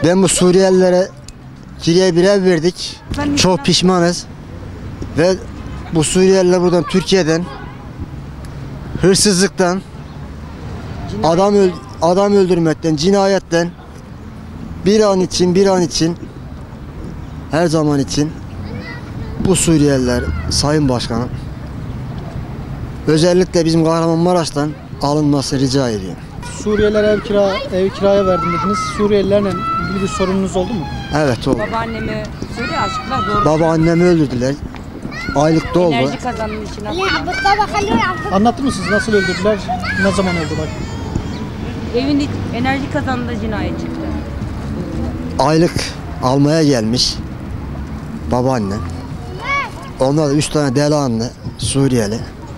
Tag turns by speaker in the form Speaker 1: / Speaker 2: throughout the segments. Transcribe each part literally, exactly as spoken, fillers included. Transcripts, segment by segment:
Speaker 1: Ben bu Suriyelilere kiraya bir ev verdik. Çok pişmanız. Ve bu Suriyeliler buradan Türkiye'den hırsızlıktan, adam öl adam öldürmekten, cinayetten bir an için bir an için her zaman için bu Suriyeliler Sayın Başkanım özellikle bizim Kahramanmaraş'tan alınması rica ediyorum.
Speaker 2: Suriyeliler ev kira ev kiraya verdim dediniz. Suriyelilerle ilgili bir sorununuz oldu mu?
Speaker 1: Evet oldu.
Speaker 3: Babaannemi söyle açıkla doğru.
Speaker 1: Babaannemi öldürdüler. Aylıkta oldu.
Speaker 3: Enerji kazanım için.
Speaker 2: Anlattı mı siz nasıl öldürdüler? Ne zaman oldu bak?
Speaker 3: Evin enerji kazanında cinayet çıktı.
Speaker 1: Aylık almaya gelmiş babaanne. Onlar da üç tane delikanlı Suriyeli.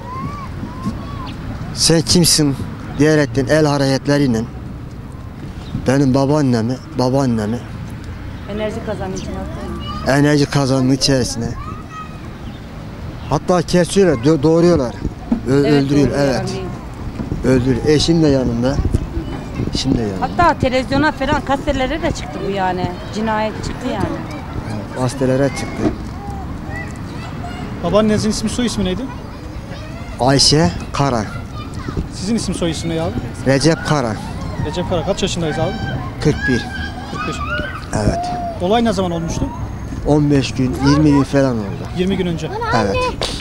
Speaker 1: Sen kimsin diyerekten el hareketleriyle benim babaannemi, babaannemi
Speaker 3: Enerji kazanım için attı.
Speaker 1: enerji kazanının içerisine hatta kesiyorlar, dö- doğruyorlar. Ö- öldürüyor,
Speaker 3: doğru,
Speaker 1: evet.
Speaker 3: yani.
Speaker 1: Öldürüyor. Eşim de yanında. Eşim de yanında.
Speaker 3: Hatta televizyona falan gazetelere de çıktı bu yani. Cinayet çıktı yani.
Speaker 1: Gazetelere çıktı.
Speaker 2: Babaannenizin ismi soy ismi neydi?
Speaker 1: Ayşe Kara,
Speaker 2: Sizin isim soy isim ne abi?
Speaker 1: Recep Kara,
Speaker 2: Recep Kara. Kaç yaşındayız abi?
Speaker 1: kırk bir.
Speaker 2: kırk bir.
Speaker 1: Evet.
Speaker 2: Olay ne zaman olmuştu?
Speaker 1: on beş gün, yirmi gün falan oldu.
Speaker 2: yirmi gün önce.
Speaker 1: Evet.